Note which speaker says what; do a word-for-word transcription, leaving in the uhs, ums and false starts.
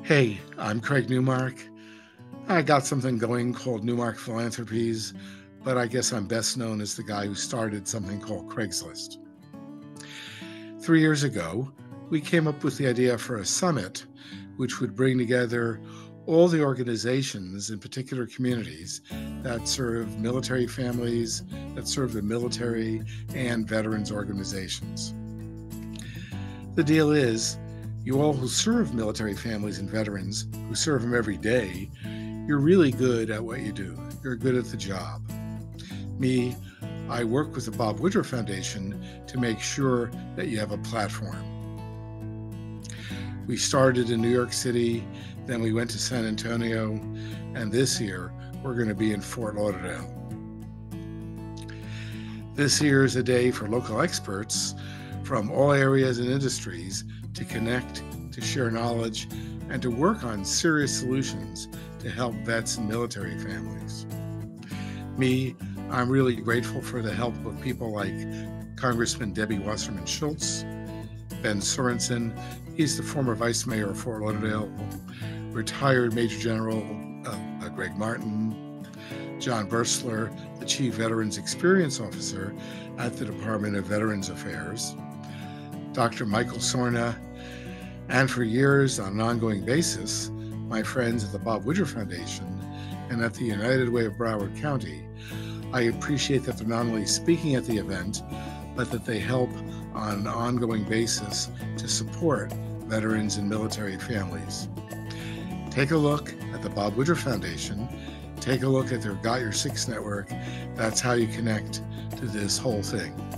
Speaker 1: Hey, I'm Craig Newmark. I got something going called Newmark Philanthropies, but I guess I'm best known as the guy who started something called Craigslist. Three years ago, we came up with the idea for a summit which would bring together all the organizations in particular communities that serve military families, that serve the military and veterans organizations. The deal is, you all who serve military families and veterans, who serve them every day, you're really good at what you do. You're good at the job. Me, I work with the Bob Woodruff Foundation to make sure that you have a platform. We started in New York City, then we went to San Antonio, and this year we're going to be in Fort Lauderdale. This year is a day for local experts from all areas and industries to connect, to share knowledge, and to work on serious solutions to help vets and military families. Me, I'm really grateful for the help of people like Congressman Debbie Wasserman Schultz, Ben Sorensen, he's the former Vice Mayor of Fort Lauderdale, retired Major General uh, uh, Greg Martin, John Bursler, the Chief Veterans Experience Officer at the Department of Veterans Affairs, Doctor Michael Sorna, and for years on an ongoing basis, my friends at the Bob Woodruff Foundation and at the United Way of Broward County. I appreciate that they're not only speaking at the event, but that they help on an ongoing basis to support veterans and military families. Take a look at the Bob Woodruff Foundation. Take a look at their Got Your Six network. That's how you connect to this whole thing.